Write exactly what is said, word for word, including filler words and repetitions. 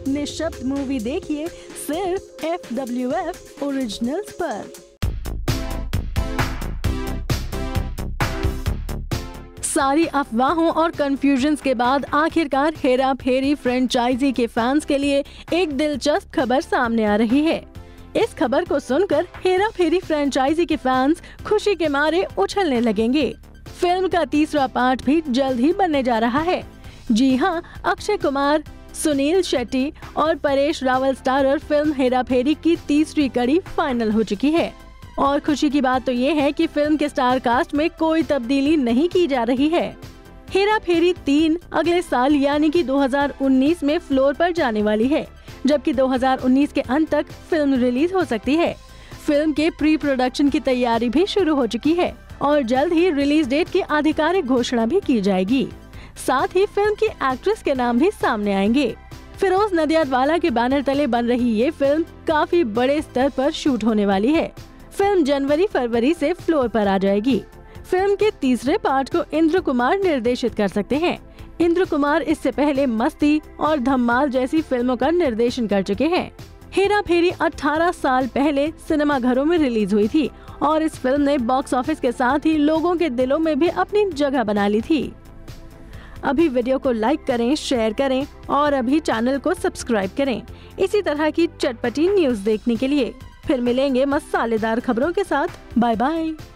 निशब्द मूवी देखिए सिर्फ एफ डब्ल्यू एफ ओरिजिनल्स पर। सारी अफवाहों और कंफ्यूजन्स के बाद आखिरकार हेरा फेरी फ्रेंचाइजी के फैंस के लिए एक दिलचस्प खबर सामने आ रही है। इस खबर को सुनकर हेरा फेरी फ्रेंचाइजी के फैंस खुशी के मारे उछलने लगेंगे। फिल्म का तीसरा पार्ट भी जल्द ही बनने जा रहा है। जी हाँ, अक्षय कुमार, सुनील शेट्टी और परेश रावल स्टारर फिल्म हेरा फेरी की तीसरी कड़ी फाइनल हो चुकी है। और खुशी की बात तो ये है कि फिल्म के स्टार कास्ट में कोई तब्दीली नहीं की जा रही है। हेरा फेरी तीन अगले साल यानी कि दो हज़ार उन्नीस में फ्लोर पर जाने वाली है, जबकि दो हज़ार उन्नीस के अंत तक फिल्म रिलीज हो सकती है। फिल्म के प्री प्रोडक्शन की तैयारी भी शुरू हो चुकी है और जल्द ही रिलीज डेट की आधिकारिक घोषणा भी की जाएगी। साथ ही फिल्म की एक्ट्रेस के नाम भी सामने आएंगे। फिरोज नडियाडवाला के बैनर तले बन रही ये फिल्म काफी बड़े स्तर पर शूट होने वाली है। फिल्म जनवरी फरवरी से फ्लोर पर आ जाएगी। फिल्म के तीसरे पार्ट को इंद्र कुमार निर्देशित कर सकते हैं। इंद्र कुमार इससे पहले मस्ती और धमाल जैसी फिल्मों का निर्देशन कर चुके हैं। हेरा फेरी अठारह साल पहले सिनेमा घरों में रिलीज हुई थी और इस फिल्म ने बॉक्स ऑफिस के साथ ही लोगों के दिलों में भी अपनी जगह बना ली थी। अभी वीडियो को लाइक करें, शेयर करें और अभी चैनल को सब्सक्राइब करें इसी तरह की चटपटी न्यूज देखने के लिए। फिर मिलेंगे मसालेदार खबरों के साथ। Bye bye.